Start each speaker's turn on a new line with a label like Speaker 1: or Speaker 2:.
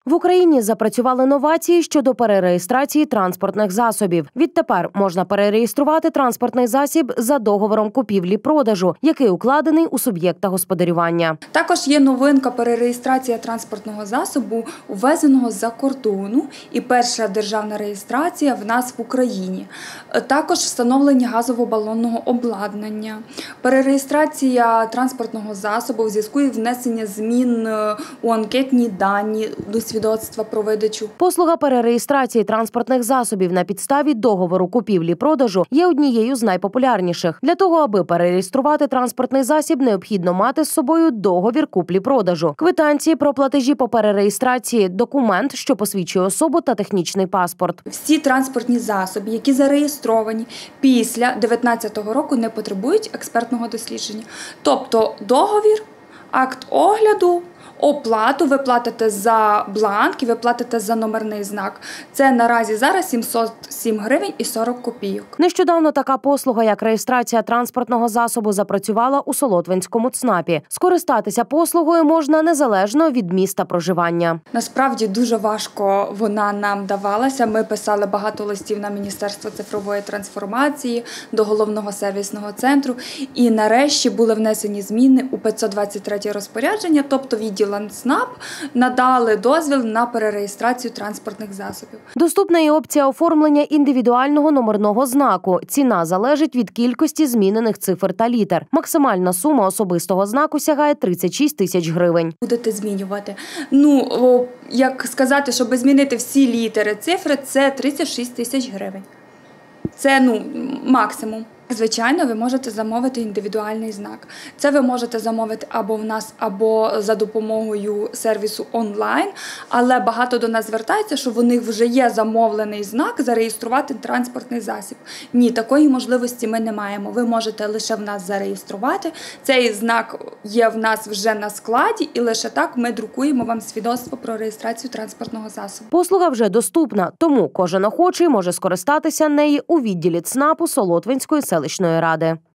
Speaker 1: В Україні запрацювали новації щодо перереєстрації транспортних засобів. Відтепер можна перереєструвати транспортний засіб за договором купівлі-продажу, який укладений у суб'єкта господарювання.
Speaker 2: Також є новинка перереєстрація транспортного засобу, увезеного з-за кордону, і перша державна реєстрація в нас в Україні. Також встановлення газово-балонного обладнання, перереєстрація транспортного засобу в зв'язку із внесення змін у анкетні дані до свідоцтва про видачу.
Speaker 1: Послуга перереєстрації транспортних засобів на підставі договору купівлі-продажу є однією з найпопулярніших. Для того, аби перереєструвати транспортний засіб, необхідно мати з собою договір куплі-продажу, квитанції про платежі по перереєстрації, документ, що посвідчує особу, та технічний паспорт.
Speaker 2: Всі транспортні засоби, які зареєстровані після 2019 року, не потребують експертного дослідження. Тобто договір, акт огляду, оплату ви платите за бланк і ви платите за номерний знак. Це наразі зараз 707 гривень і 40 копійок.
Speaker 1: Нещодавно така послуга, як реєстрація транспортного засобу, запрацювала у Солотвинському ЦНАПі. Скористатися послугою можна незалежно від міста проживання.
Speaker 2: Насправді дуже важко вона нам давалася. Ми писали багато листів на Міністерство цифрової трансформації, до Головного сервісного центру. І нарешті були внесені зміни у 523 розпорядження, тобто відділ ЦНАП надали дозвіл на перереєстрацію транспортних засобів.
Speaker 1: Доступна і опція оформлення індивідуального номерного знаку. Ціна залежить від кількості змінених цифр та літер. Максимальна сума особистого знаку сягає 36 тисяч гривень.
Speaker 2: Будете змінювати. Як сказати, щоб змінити всі літери, цифри, це 36 тисяч гривень. Це, максимум. Звичайно, ви можете замовити індивідуальний знак. Це ви можете замовити або в нас, або за допомогою сервісу онлайн, але багато до нас звертається, що в них вже є замовлений знак зареєструвати транспортний засіб. Ні, такої можливості ми не маємо. Ви можете лише в нас зареєструвати. Цей знак є в нас вже на складі, і лише так ми друкуємо вам свідоцтво про реєстрацію транспортного засобу.
Speaker 1: Послуга вже доступна, тому кожен охочий може скористатися нею у відділі ЦНАПу Солотвинської селищної ради.